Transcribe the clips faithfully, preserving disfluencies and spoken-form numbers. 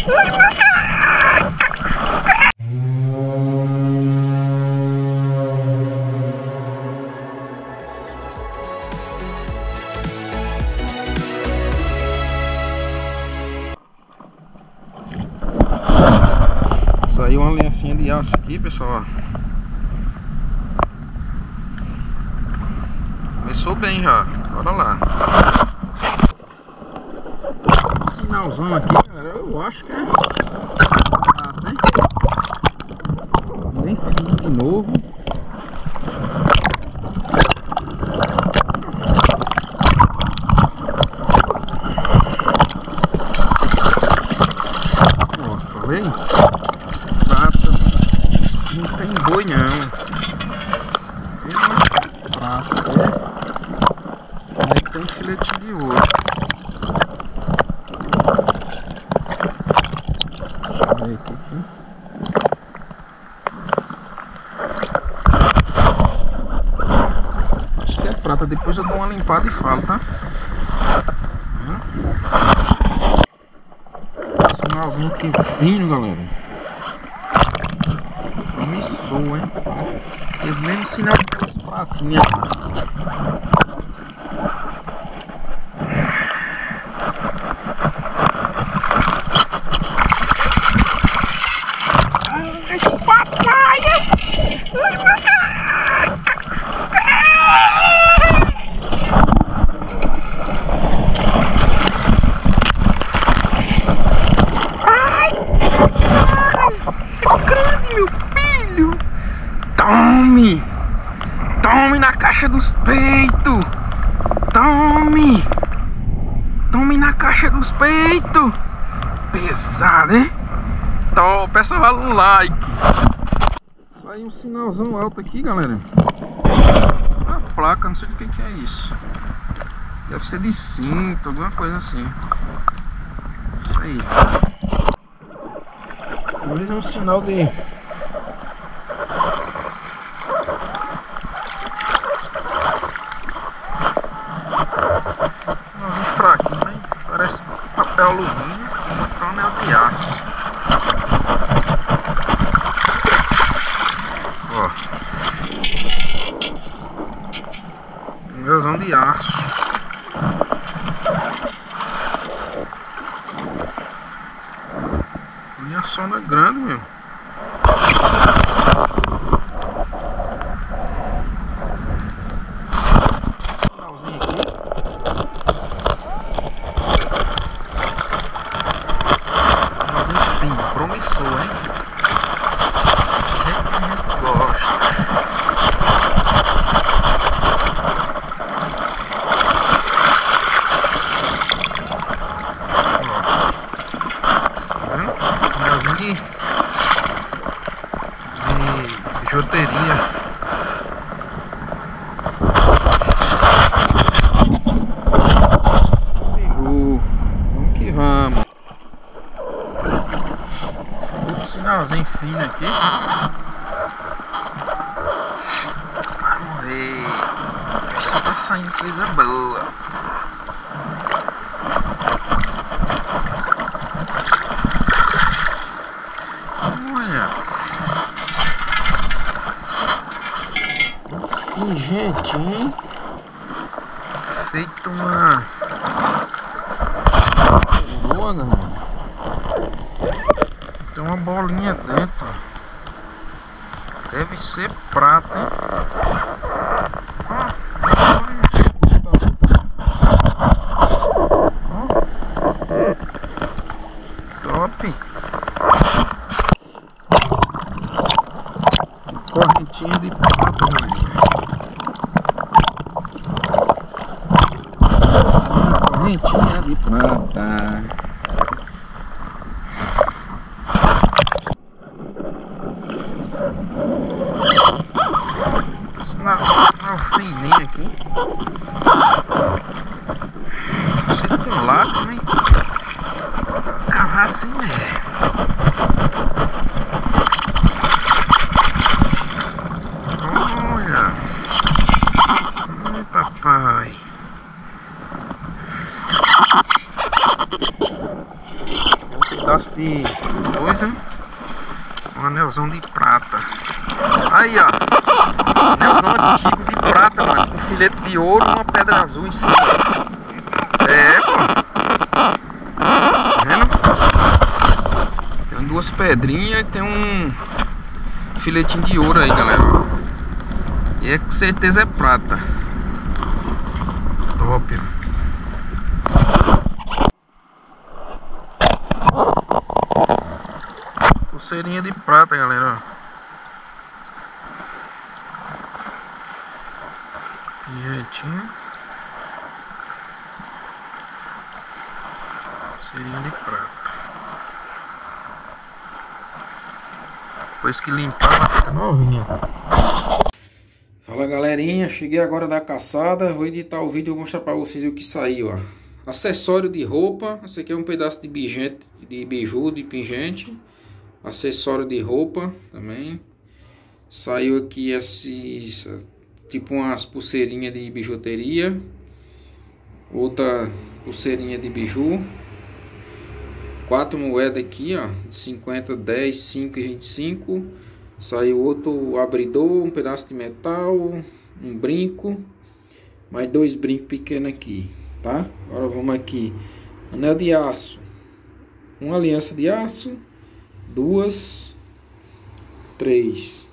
Saiu uma linhacinha de aço aqui, pessoal. Começou bem já. Bora lá. Sinalzão aqui, galera. Eu acho que é. Ah, né? Bem fino de novo. Ó, tá vendo? Não tem boi não. Prata, é. Aí tem filete de ouro. Deixa eu ver aqui. Acho que é prata. Depois eu dou uma limpada e falo, tá? Sinalzinho aqui fino, galera. Começou, hein? Teve mesmo sinal daquelas plaquinhas. Ai, papai! Tome! Tome na caixa dos peitos! Tome! Tome na caixa dos peitos! Pesado, hein? Então, peça um like! Saiu um sinalzão alto aqui, galera. A placa, não sei do que, que é isso. Deve ser de cinto, alguma coisa assim. Isso aí. Talvez é um sinal de... fraquinho, hein? Parece papel alumínio, um anel de aço. Ó, anelzão de aço. Minha sonda grande, meu. Sinalzinho aqui. Promissor, hein? Sempre que a gente gosta. Ó. Tá vendo? Anelzinho de, de bijuteria. Vamos que vamos. Sinalzinho fino aqui. Vamos ver. Só tá saindo coisa boa. Olha. Que jeitinho. Feito uma coroa, galera. Tem uma bolinha dentro. Deve ser prata, hein? Ah, top. Correntinha de prata, galera. Correntinha de prata. Uma fininha aqui. Você tem lá também. Cavar assim é. Olha. Ai, papai. pedaço de coisa. Um anelzão de prata. Aí, ó. Anelzão antigo de prata, mano. Com filete de ouro e uma pedra azul em cima. É, pô. Tá vendo? Tem duas pedrinhas e tem um filetinho de ouro aí, galera. E é com certeza é prata. Top. Pulseirinha de prata, galera. Jeitinho. Pulseirinha de prata. Depois que limpar, ela fica novinha. Fala, galerinha, cheguei agora da caçada. Vou editar o vídeo e vou mostrar pra vocês o que saiu, ó. Acessório de roupa. Esse aqui é um pedaço de bigente, de biju, de pingente. Acessório de roupa também. Saiu aqui esses, tipo umas pulseirinhas de bijuteria. Outra pulseirinha de biju. Quatro moedas aqui, ó, cinquenta, dez, cinco e vinte e cinco. Saiu outro abridor, um pedaço de metal, um brinco, mais dois brincos pequenos aqui, tá? Agora vamos aqui, anel de aço, uma aliança de aço, duas, três.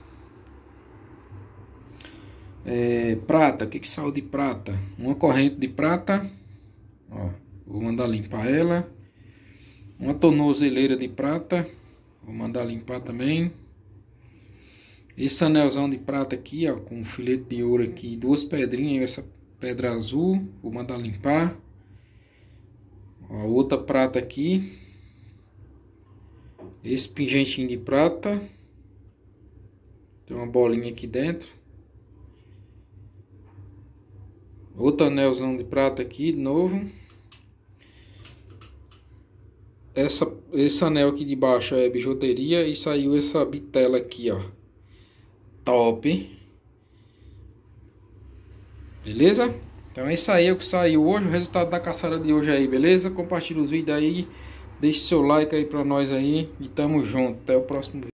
É, prata, o que que saiu de prata? Uma corrente de prata, ó, vou mandar limpar ela. Uma tornozeleira de prata, vou mandar limpar também. Esse anelzão de prata aqui, ó, com um filete de ouro aqui, duas pedrinhas, essa pedra azul, vou mandar limpar. Ó, outra prata aqui. Esse pingentinho de prata. Tem uma bolinha aqui dentro. Outro anelzão de prata aqui, de novo. Essa, esse anel aqui de baixo é bijuteria e saiu essa bitela aqui, ó. Top. Beleza? Então é isso aí, é o que saiu hoje, o resultado da caçada de hoje aí, beleza? Compartilha os vídeos aí, deixe seu like aí pra nós aí e tamo junto. Até o próximo vídeo.